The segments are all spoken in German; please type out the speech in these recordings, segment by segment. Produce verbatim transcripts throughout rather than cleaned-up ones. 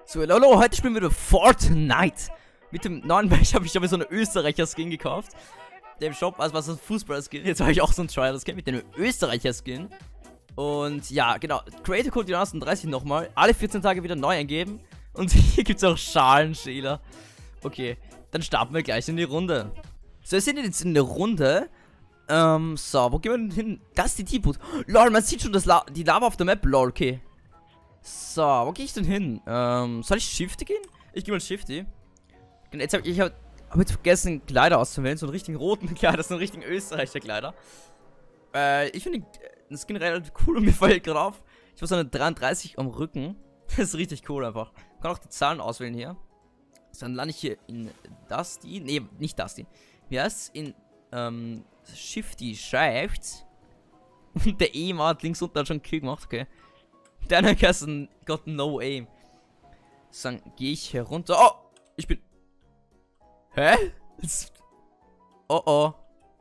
So, hallo, heute spielen wir wieder Fortnite. Mit dem neuen Match habe ich aber so eine Österreicher-Skin gekauft. Dem Shop, also was ist ein Fußballer-Skin. Jetzt habe ich auch so ein Trial-Skin mit dem Österreicher-Skin. Und ja, genau. Creator Code Jonas dreißig nochmal. Alle vierzehn Tage wieder neu eingeben. Und hier gibt es auch Schalenschäler. Okay, dann starten wir gleich in die Runde. So, wir sind jetzt in der Runde. Ähm, so, wo gehen wir denn hin? Das ist die T-Boot. Lol, man sieht schon das La die Lava auf der Map. Lol, okay. So, wo gehe ich denn hin? Ähm, soll ich Shifty gehen? Ich gehe mal Shifty. Jetzt hab, ich habe hab jetzt vergessen, Kleider auszuwählen. So einen richtigen roten Kleider, so einen richtigen Österreicher Kleider. Äh, ich finde den Skin relativ cool und mir fällt gerade auf. Ich habe so eine dreiunddreißig am Rücken. Das ist richtig cool einfach. Ich kann auch die Zahlen auswählen hier. So, dann lande ich hier in Dusty. Nee, nicht Dusty. Wie heißt's? In, ähm, Shifty Shift. Und der Aim hat links unten hat schon einen Kill gemacht, okay. Deiner Kassen got no aim. So, dann gehe ich hier runter. Oh! Ich bin. Hä? Oh oh.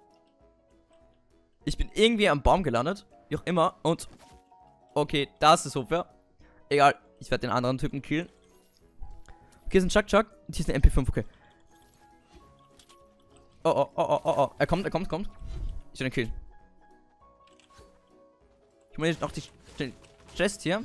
Ich bin irgendwie am Baum gelandet. Wie auch immer. Und. Okay, das ist unfair. Egal. Ich werde den anderen Typen killen. Okay, ist ein Chuck Chuck. Und hier ist eine M P fünf, okay. Oh oh oh oh oh oh. Er kommt, er kommt, kommt. Ich will den killen. Ich muss jetzt noch die. die Chest hier.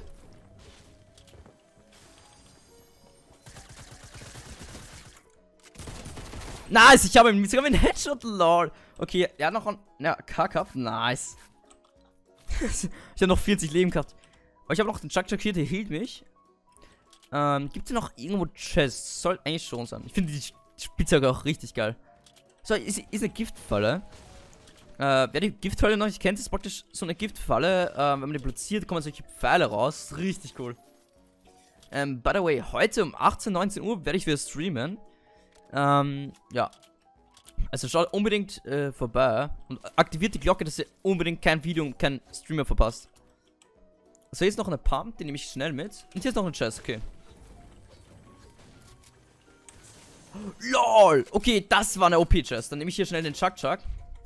Nice, ich habe ihn sogar mit einem Headshot, lol. Okay, er hat noch einen ja, K gehabt. Nice. Ich habe noch vierzig Leben gehabt. Aber ich habe noch den Chuck Chuck hier, der hielt mich. Ähm, gibt es noch irgendwo Chests? Soll eigentlich schon sein. Ich finde die Spitzhacke auch richtig geil. So, ist, ist eine Giftfalle. Äh, wer die Giftfalle noch nicht kennt, ist praktisch so eine Giftfalle. Äh, wenn man die platziert, kommen solche Pfeile raus. Richtig cool. Ähm, by the way, heute um achtzehn, neunzehn Uhr werde ich wieder streamen. Ähm, ja. Also schaut unbedingt äh, vorbei. Und aktiviert die Glocke, dass ihr unbedingt kein Video und kein Streamer verpasst. So, hier ist noch eine Pump, die nehme ich schnell mit. Und hier ist noch ein Chest, okay. LOL! Okay, das war eine O P-Chest. Dann nehme ich hier schnell den Chuck Chuck.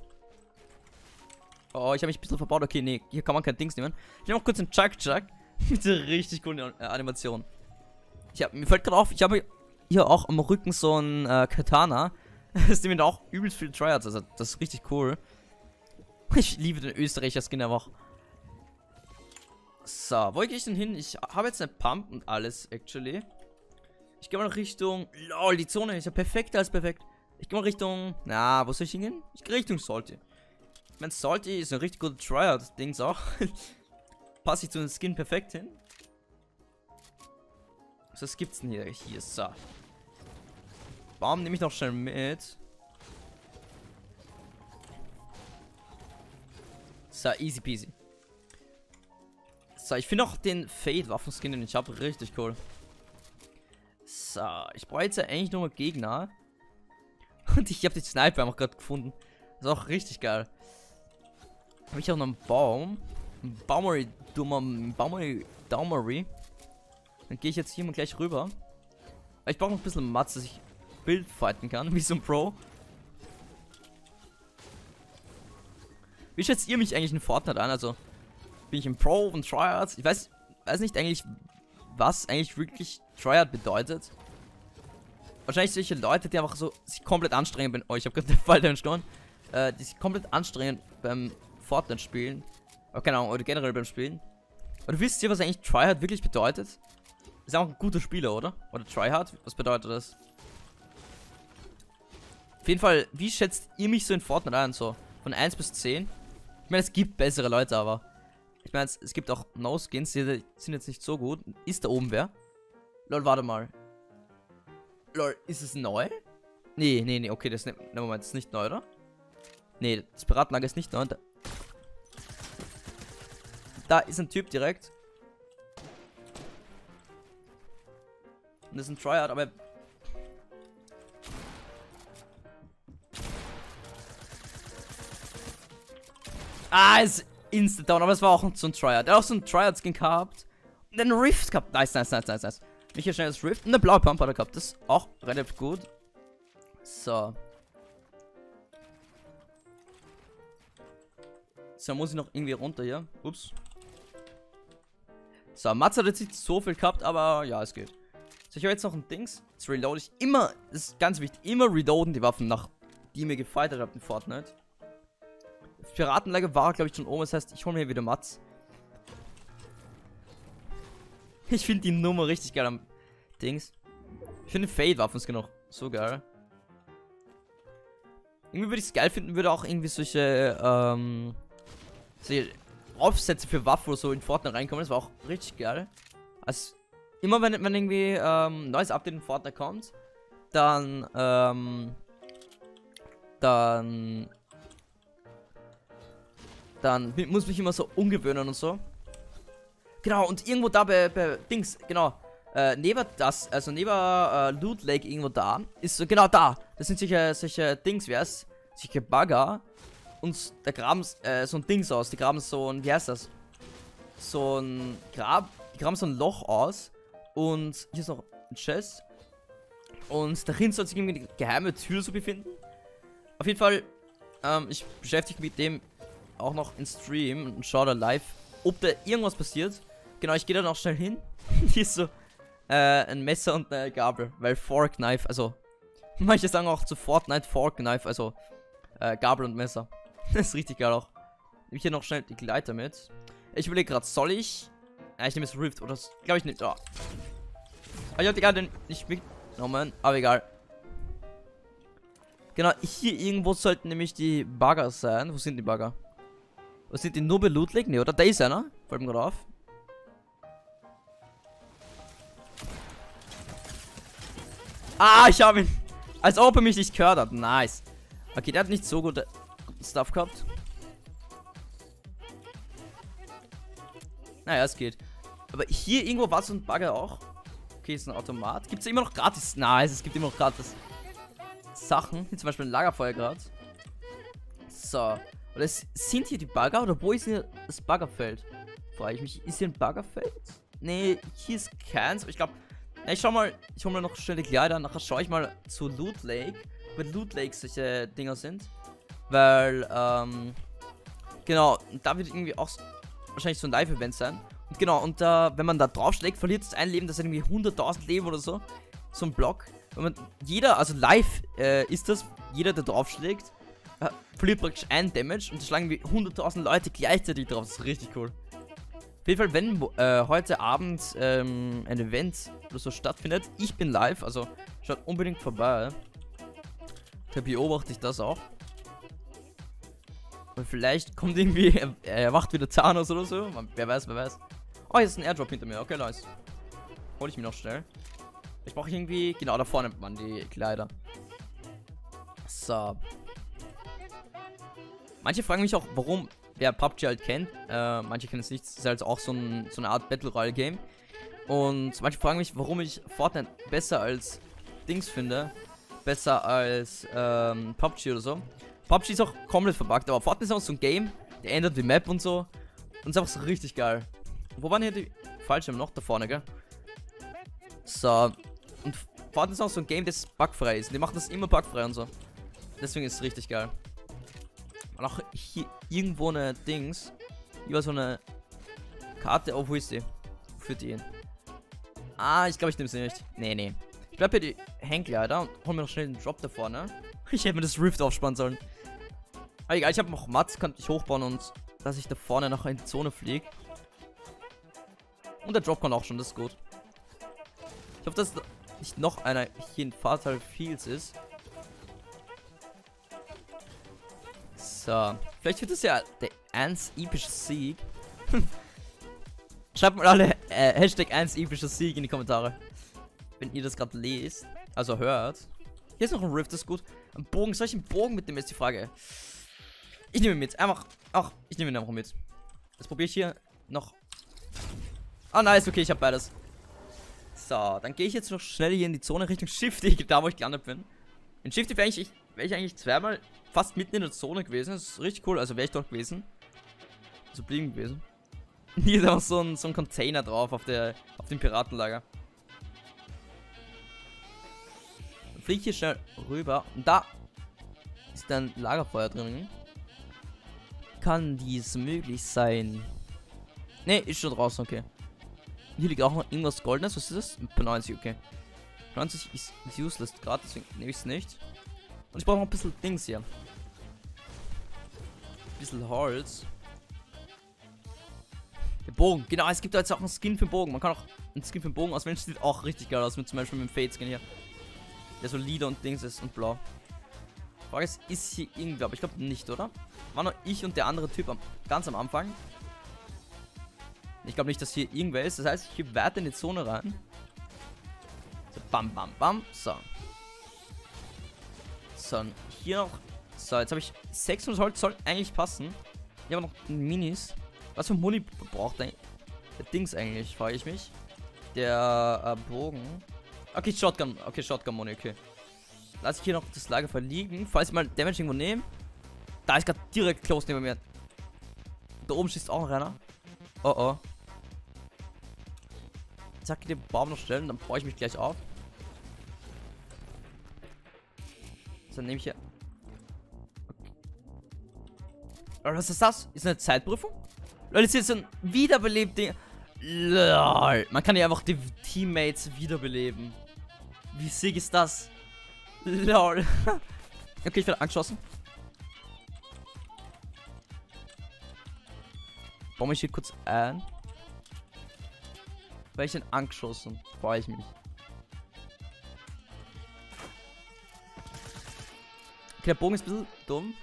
Oh, ich habe mich ein bisschen verbaut. Okay, nee, hier kann man kein Dings nehmen. Ich nehme noch kurz den Chuck Chuck. Mit der richtig coolen äh, Animation. Ich hab, mir fällt gerade auf, ich habe hier auch am Rücken so ein äh, Katana. Das nimmt auch übelst viel Tryhards. Also, das ist richtig cool. Ich liebe den Österreicher-Skin einfach. So, wo gehe ich denn hin? Ich habe jetzt eine Pump und alles, actually. Ich gehe mal Richtung. Lol, die Zone ist ja perfekter als perfekt. Ich gehe mal Richtung. Na, wo soll ich hingehen? Ich gehe Richtung Salty. Ich meine, Salty ist ein richtig guter Tryhard-Dings auch. Passe ich zu dem Skin perfekt hin. Was gibt's denn hier? Hier, so. Baum nehme ich noch schnell mit. So, easy peasy. So, ich finde auch den Fade-Waffenskin, den ich habe, richtig cool. So, ich brauche jetzt ja eigentlich nur Gegner. Und ich habe die Sniper einfach gerade gefunden. Das ist auch richtig geil. Habe ich auch noch einen Baum. Ein Baumery, dummer Baumery, Daumery. Dann gehe ich jetzt hier mal gleich rüber. Ich brauche noch ein bisschen Mats, dass ich Bild fighten kann, wie so ein Pro. Wie schätzt ihr mich eigentlich in Fortnite an? Also, bin ich ein Pro und Tryhards? Ich weiß, weiß nicht eigentlich, was eigentlich wirklich Tryhard bedeutet. Wahrscheinlich solche Leute, die einfach so sich komplett anstrengen beim. Oh, ich habe gerade den Fall entstanden. Äh, die sich komplett anstrengen beim Fortnite spielen. Aber keine Ahnung, oder generell beim Spielen. Oder wisst ihr, was eigentlich Tryhard wirklich bedeutet? Ist auch ein guter Spieler, oder? Oder Tryhard? Was bedeutet das? Auf jeden Fall, wie schätzt ihr mich so in Fortnite ein? So, von eins bis zehn? Ich meine, es gibt bessere Leute, aber ich meine, es, es gibt auch No-Skins, die sind jetzt nicht so gut. Ist da oben wer? Lol, warte mal. Lol, ist es neu? Nee, nee, nee, okay, das ist, ne, Moment, das ist nicht neu, oder? Nee, das Piratenlager ist nicht neu. Da, da ist ein Typ direkt. Und das ist ein Tryhard, aber... Ah, ist instant down, aber es war auch so ein Tryhard. Der hat auch so einen Tryhard-Skin gehabt. Und einen Rift gehabt. Nice, nice, nice, nice, nice. Mich hier schnell das Rift. Und eine blaue Pump hat er gehabt. Das ist auch relativ gut. So. So, muss ich noch irgendwie runter hier. Ups. So, Mats hat jetzt nicht so viel gehabt, aber ja, es geht. So, ich habe jetzt noch ein Dings. Jetzt reload ich immer, das ist ganz wichtig, immer reloaden die Waffen, nach die mir gefightert habt in Fortnite. Piratenlager war, glaube ich, schon oben, das heißt, ich hole mir wieder Mats. Ich finde die Nummer richtig geil am Dings. Ich finde Fade-Waffen noch so geil. Irgendwie würde ich es geil finden, würde auch irgendwie solche, ähm, solche Aufsätze für Waffen oder so in Fortnite reinkommen. Das war auch richtig geil. Also, immer wenn, wenn irgendwie ähm, neues Update in Fortnite kommt, dann, ähm, dann, dann muss mich immer so umgewöhnen und so. Genau, und irgendwo da bei, bei Dings, genau, äh, neben das, also neben äh, Loot Lake irgendwo da, ist so, genau da, das sind solche, solche Dings, wie heißt, solche Bagger, und da graben äh, so ein Dings aus, die graben so ein, wie heißt das, so ein Grab, die graben so ein Loch aus, und hier ist noch ein Chest, und darin soll sich irgendwie eine geheime Tür so befinden. Auf jeden Fall, ähm, ich beschäftige mich mit dem auch noch im Stream und schaue da live, ob da irgendwas passiert. Genau, ich gehe da noch schnell hin. Hier ist so äh, ein Messer und eine Gabel, weil Fork Knife, also manche sagen auch zu Fortnite Fork Knife, also äh, Gabel und Messer. Das ist richtig geil auch. Nehme ich hier noch schnell die Gleiter mit. Ich überlege gerade, soll ich? Ja, ich nehme jetzt Rift oder glaube ich nicht. Oh. Aber ich habe die gerade nicht mitgenommen, aber egal. Genau, hier irgendwo sollten nämlich die Bagger sein. Wo sind die Bagger? Wo sind die? Nur bei Loot Lake? Ne, oder? Da ist einer. Fällt mir gerade auf. Ah, ich habe ihn. Als ob er mich nicht gehört hat. Nice. Okay, der hat nicht so gute Stuff gehabt. Naja, es geht. Aber hier irgendwo war so ein Bagger auch. Okay, ist ein Automat. Gibt es immer noch gratis? Nice, es gibt immer noch gratis Sachen. Hier zum Beispiel ein Lagerfeuer gerade. So. Oder es sind hier die Bagger? Oder wo ist hier das Baggerfeld? Frage ich mich. Ist hier ein Baggerfeld? Nee, hier ist keins. Aber ich glaube. Ich schau mal. Ich hole mir noch schnell die Kleider. Nachher schaue ich mal zu Loot Lake. Ob Loot Lake solche Dinger sind. Weil, ähm. Genau. Und da wird irgendwie auch wahrscheinlich so ein Live-Event sein. Und genau. Und äh, wenn man da draufschlägt, verliert es ein Leben. Das sind irgendwie hunderttausend Leben oder so. So ein Block. Wenn man. Jeder, also live äh, ist das. Jeder, der draufschlägt. Verliert praktisch ein Damage und da schlagen wir hunderttausend Leute gleichzeitig drauf. Das ist richtig cool. Auf jeden Fall, wenn äh, heute Abend ähm, ein Event oder so stattfindet, ich bin live, also schaut unbedingt vorbei. Da beobachte ich das auch. Und vielleicht kommt irgendwie, er, er wacht wieder Thanos oder so. Wer weiß, wer weiß. Oh, jetzt ist ein Airdrop hinter mir. Okay, nice. Hol ich mir noch schnell. Ich brauche irgendwie, genau da vorne nimmt man die Kleider. So. Manche fragen mich auch, warum, wer P U B G halt kennt. Äh, manche kennen es nicht. Es ist halt auch so, ein, so eine Art Battle Royale Game. Und manche fragen mich, warum ich Fortnite besser als Dings finde. Besser als ähm, P U B G oder so. P U B G ist auch komplett verbuggt, aber Fortnite ist auch so ein Game. Der ändert die Map und so. Und ist einfach so richtig geil. Wo waren hier die Fallschirme noch? Da vorne, gell? So. Und Fortnite ist auch so ein Game, das bugfrei ist. Und die machen das immer bugfrei und so. Deswegen ist es richtig geil. Und auch hier irgendwo eine Dings. Hier war so eine Karte. Oh, wo ist die? Für die. Ah, ich glaube, ich nehme sie nicht. Nee, nee. Ich bleib hier die Hangkleider und hol mir noch schnell den Drop da vorne. Ich hätte mir das Rift aufspannen sollen. Aber egal, ich habe noch Mats, kann ich hochbauen und dass ich da vorne nachher in die Zone fliege. Und der Drop kann auch schon, das ist gut. Ich hoffe, dass nicht noch einer hier in Fatal Fields ist. So, vielleicht wird es ja der eins epische Sieg. Schreibt mal alle äh, Hashtag eins epischer Sieg in die Kommentare. Wenn ihr das gerade lest, also hört. Hier ist noch ein Rift, das ist gut. Ein Bogen, soll ich einen Bogen mitnehmen, ist die Frage. Ich nehme ihn mit, einfach, ach, ich nehme ihn einfach mit. Das probiere ich hier noch. Ah, nice, okay, ich habe beides. So, dann gehe ich jetzt noch schnell hier in die Zone Richtung Shifty, da wo ich gelandet bin. In Shifty wäre ich, wär ich eigentlich zweimal fast mitten in der Zone gewesen. Das ist richtig cool, also wäre ich dort gewesen. So blieben gewesen. Hier ist auch so ein, so ein Container drauf auf, der, auf dem Piratenlager. Dann fliege ich hier schnell rüber. Und da ist ein Lagerfeuer drin. Kann dies möglich sein? Ne, ist schon draußen, okay. Hier liegt auch noch irgendwas Goldenes. Was ist das? P neunzig, okay. neunzig ist, ist useless gerade, deswegen nehme ich es nicht. Und ich brauche noch ein bisschen Dings hier. Ein bisschen Holz. Der Bogen. Genau, es gibt da jetzt auch einen Skin für den Bogen. Man kann auch einen Skin für den Bogen auswählen. Sieht auch richtig geil aus. Mit zum Beispiel mit dem Fade-Skin hier. Der so lila und Dings ist und blau. Frage ist, ist hier irgendwer? Aber ich glaube nicht, oder? War nur ich und der andere Typ am, ganz am Anfang. Ich glaube nicht, dass hier irgendwer ist. Das heißt, ich gehe weiter in die Zone rein. So, bam, bam, bam. So. So, hier noch. So, jetzt habe ich sechshundert Holz. Soll eigentlich passen. Hier aber noch Minis. Was für Muni braucht der, der Dings eigentlich, frage ich mich. Der äh, Bogen. Okay, Shotgun. Okay, Shotgun-Muni, okay. Lass ich hier noch das Lagerfeuer liegen. Falls ich mal Damage irgendwo nehme. Da ist gerade direkt close neben mir. Da oben schießt auch noch einer. Oh oh. Zack, den Baum noch stellen, dann baue ich mich gleich auf. So, dann nehme ich hier. Okay. Was ist das? Ist eine Zeitprüfung? Leute, ist jetzt ein wiederbelebt-Ding. Lol. Man kann ja einfach die Teammates wiederbeleben. Wie sick ist das? Lol. Okay, ich werde angeschossen. Baue mich hier kurz ein. Weil ich denn angeschossen? Freue ich mich. Okay, der Bogen ist ein bisschen dumm.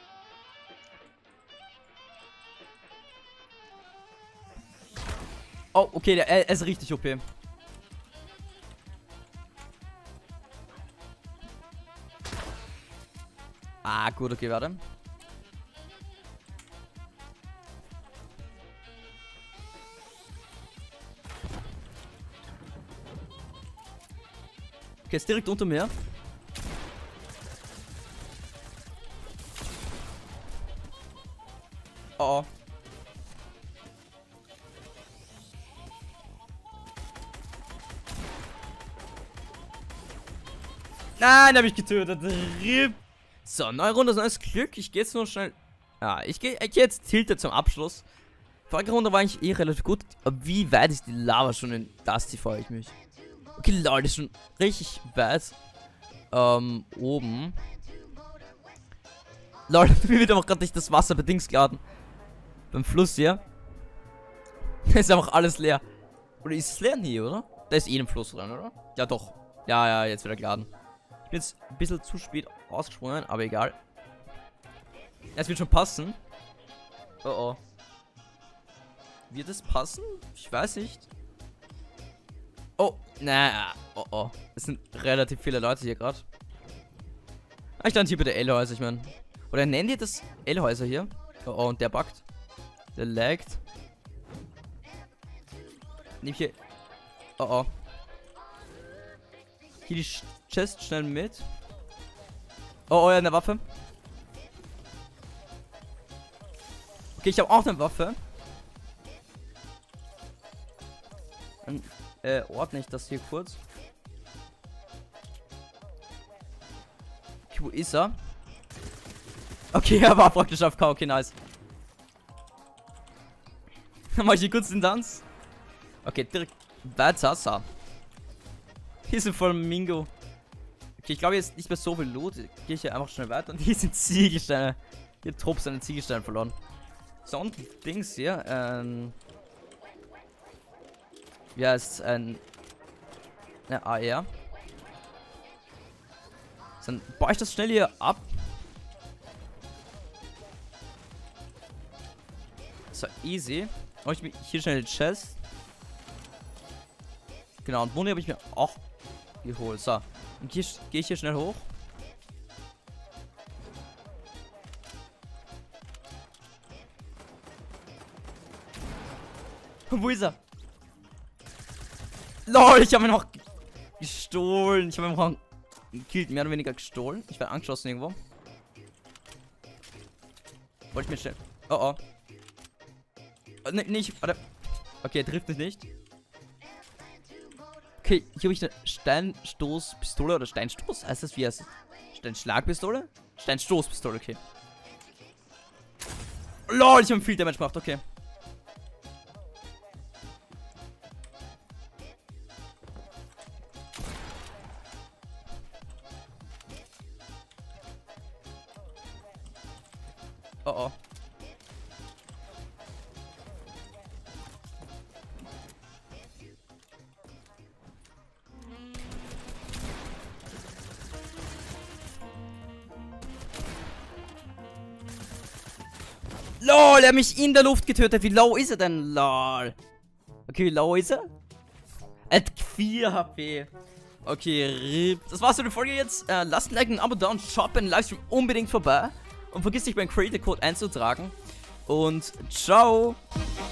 Oh, okay, der er ist richtig O P. Ah, gut, okay, warte. Okay, ist direkt unter mir. Oh, oh. Nein, da habe ich getötet. Rip. So, neue Runde, neues Glück. Ich gehe jetzt nur schnell. Ja, ich gehe geh jetzt Tilted zum Abschluss. Vorige Runde war eigentlich eh relativ gut. Aber wie weit ist die Lava schon in Dusty, frage ich mich. Okay, Leute, ist schon richtig weit. Ähm, oben. Leute, mir wird einfach gerade nicht das Wasser bedingt geladen. Beim Fluss hier. Da ist einfach alles leer. Oder ist es leer? Nee, oder? Da ist eh ein Fluss dran, oder? Ja, doch. Ja, ja, jetzt wieder geladen. Ich bin jetzt ein bisschen zu spät ausgesprungen, aber egal. Es wird schon passen. Oh oh. Wird es passen? Ich weiß nicht. Oh, naja. Oh oh. Es sind relativ viele Leute hier gerade. Ich stand hier bei der L-Häuser, ich meine. Oder nennt ihr das L-Häuser hier? Oh oh, und der buggt. Der laggt. Nimm hier. Oh oh. Hier die Chest schnell mit. Oh, oh, ja, eine Waffe. Okay, ich habe auch eine Waffe. Dann äh, ordne ich das hier kurz. Okay, wo ist er? Okay, er war praktisch auf K. Okay, nice. Dann mach ich hier kurz den Tanz. Okay, direkt weiter. So. Hier sind voll Mingo. Okay, ich glaube jetzt nicht mehr so viel Loot. Gehe ich hier einfach schnell weiter. Und hier sind Ziegelsteine. Hier Trupp seine Ziegelsteine verloren. So, und Dings hier. Ähm. Ja, ist ein. Eine A R. Dann baue ich das schnell hier ab. So, easy. Mache ich mir hier schnell die Chest. Genau, und Moni habe ich mir auch geholt. So, und hier gehe ich hier schnell hoch. Wo ist er? Lol, ich habe ihn noch gestohlen. Ich habe ihn noch gekillt, mehr oder weniger gestohlen. Ich werde angeschossen irgendwo. Wollte ich mir stellen. Oh oh. oh ne, nicht. Warte. Okay, er trifft mich nicht. Okay, hier habe ich eine Steinstoßpistole oder Steinstoß. Heißt das wie heißt das? Steinschlagpistole? Steinstoßpistole, okay. Lol, ich habe viel Damage gemacht, okay. Oh oh. LOL, er hat mich in der Luft getötet. Wie low ist er denn? LOL. Okay, wie low ist er? Er hat vier H P. Okay, R I P. Das war's für die Folge jetzt. Äh, lasst ein Like, ein Abo da und schaut bei den Livestream unbedingt vorbei. Und vergiss nicht, meinen Creator Code einzutragen. Und ciao.